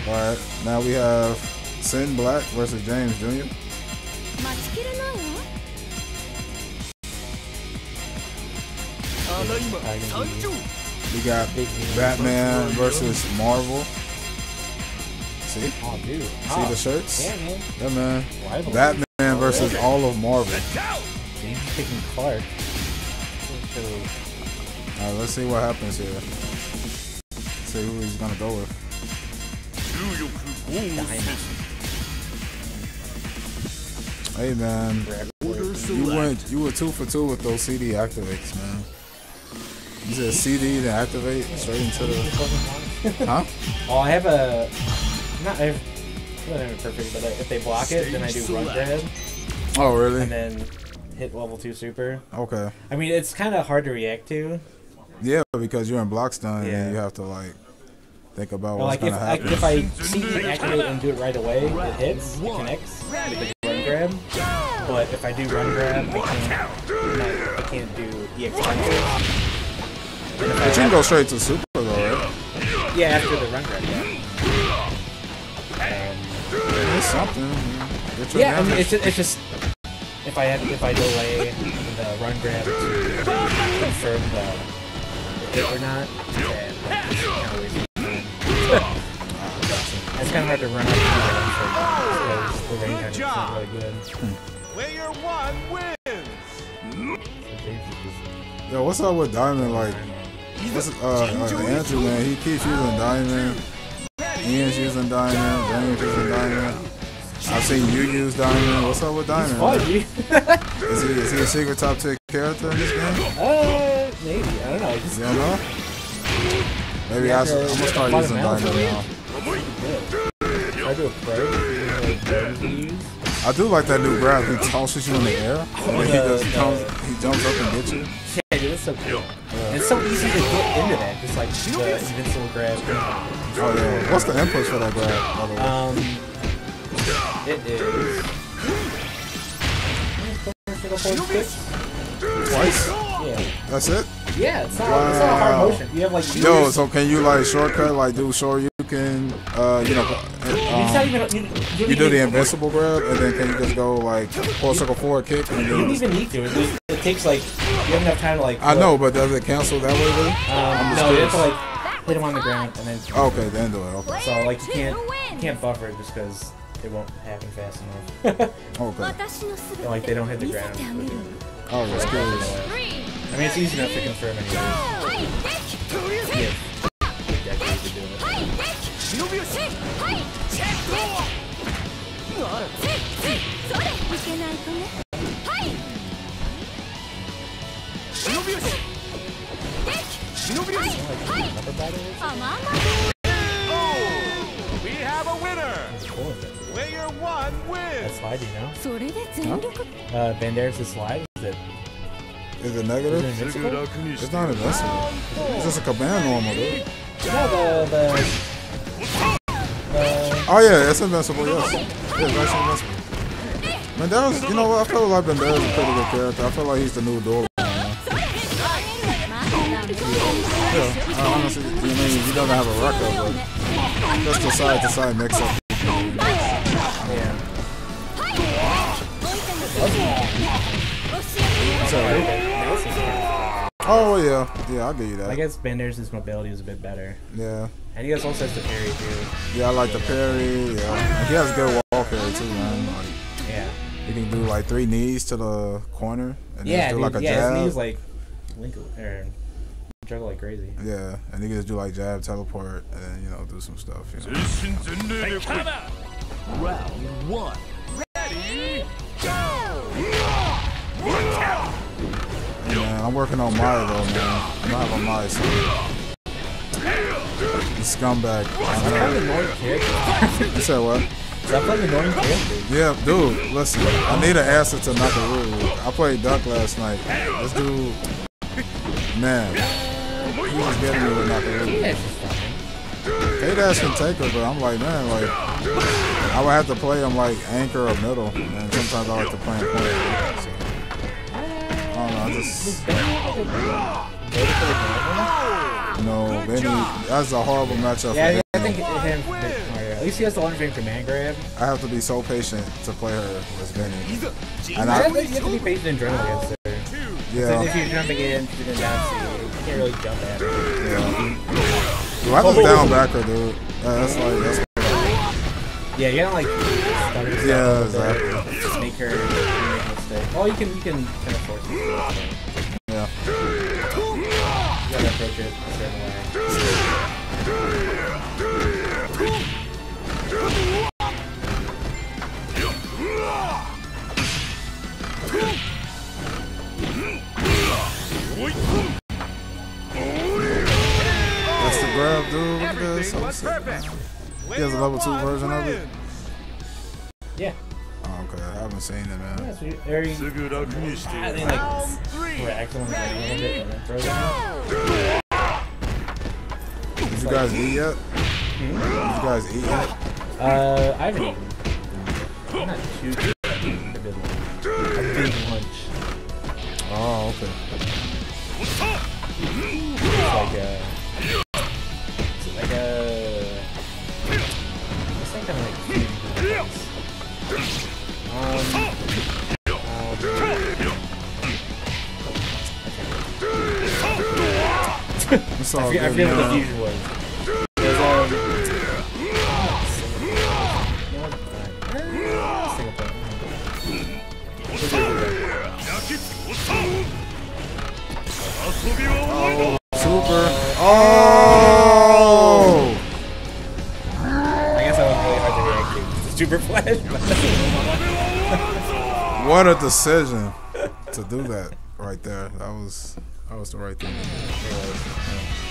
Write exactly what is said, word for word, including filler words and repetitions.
Alright, now we have Sin Black versus James Junior We got Batman versus Marvel. See? Oh, dude. See oh. the shirts? Yeah, man. Yeah, man. Rival. Batman versus all of Marvel. James picking Clark. Alright, let's see what happens here. Let's see who he's gonna go with. Hey man, you went you were two for two with those C D activates, man. You said C D to activate straight into the huh? Oh, I have a not I have not even perfect, but if they block it, then I do run grab. Oh really? And then hit level two super. Okay. I mean, it's kind of hard to react to. Yeah, because you're in block stun yeah. and you have to like think about well, what's like gonna if happen. I, if I C D activate and do it right away, it hits, it connects with the run grab. But if I do run grab, I can't. I can't do E X punches. But you can go straight to super though, right? Yeah, after the run grab. Yeah. Um, it's something. Yeah, I mean, it's just, it's just if I have, if I delay the run grab to confirm the hit or not, then it's kind of wasting time. It's kind of hard to run up to the range because the range is not really good. Player one wins. Yo, what's up with Diamond? Like, this is, uh, uh, Andrew, man, he keeps using Diamond. Ian's using Diamond. James using Diamond. I've seen you use Diamond. What's up with Diamond? Fun, is he is he a secret top tier character in this game? Uh, maybe. I don't know. Just, you don't know? Maybe yeah, I should. I'm gonna start using Diamond now. I do a pro. I do like that new grab. He tosses you in the air, and then he just comes. He jumps up and gets you. Yeah, dude, it's so cool. Yeah. It's so easy to get into that. Just like the invincible grab. Oh yeah. What's the inputs for that grab? By the way? Um. It is twice. Yeah. That's it. Yeah, it's not, wow. it's not a hard motion. You have like yo, so can you like shortcut like do sure you can uh you know um, even, you, you, you do the invincible grab and then can you just go like full circle forward kick and you don't even need to. It, just, it takes like you have enough time to like. I know, but does it cancel that way then? Um, no, you have to like hit him on the ground and then. Okay, then do it. Okay. So like you can't you can't buffer it just because it won't happen fast enough. Okay. And, like they don't hit the ground. Oh, that's good. I mean, it's easy enough to confirm anyways. Yeah. Oh, we have a winner. Player one wins. That slide, you know? Huh? Uh, Banderas' slide, is it? Is it negative? Is it invincible? It's not invincible. It's just a command normal, dude. No, the, the, the... Oh yeah, it's invincible, yes. Yeah, it's actually invincible. Banderas, you know what? I feel like Banderas is a pretty good character. I feel like he's the new Doran. Yeah, I honestly, I mean, he doesn't have a record, but just the side to side mix up. Yeah. Sorry. Oh yeah, yeah, I'll give you that. I guess Banderas' mobility is a bit better. Yeah. And he also has the parry too. Yeah, I like the parry. Yeah, and he has good wall parry too, man. Like, yeah. He can do like three knees to the corner and yeah, then do like a yeah, jab. his knees like link or juggle like crazy. Yeah, and he can just do like jab, teleport, and then you know do some stuff. You know. Round one. Ready, go! Man, I'm working on Maya though, man. I'm not on Maya, so the scumbag. You said what? Stop playing annoying characters. Yeah, dude, listen, I need an answer to Nakaruru. I played Duck last night. This dude, man, he was getting me with Nakaruru. K-Dash can take her, but I'm like, man, like, I would have to play him like anchor or middle, and sometimes I like to play him point. So, I don't know, I just... No, Benny, that's a horrible matchup yeah, for him. I think him, At least he has the one frame command grab. I have to be so patient to play her with Vinny. And I I, have to, you have to be patient and journal against her. So yeah. if you're jumping in, she's in down C, you can't really jump at her. Yeah. Dude, I just down back her, dude. Yeah, that's like, that's Yeah, you gotta like stun her. Yeah, exactly. Just make her make a mistake. Oh, you can, you can kind of force it. yeah. You gotta approach it a certain way. That's the grab, dude. Look at this. So Everything was sick, perfect. man. He has a level two version of it? Yeah. Oh, okay. I haven't seen it, man. Yeah, so you- very. I think like Round three. we're accidentally like, a little bit and then throw it out. Did you guys eat yet? Did you guys eat yet? Uh, I haven't eaten. I'm not too good at eating a big lunch. A big lunch. Oh, okay. It's like a. It's like a. It's like kind of like food. Um. um It's I all forget, I good, forget what the man. fusion was. There's um. Single point. Oh, super. Oh! I guess that was really hard to react to. It's a super flash. What a decision to do that right there. That was that was the right thing to do.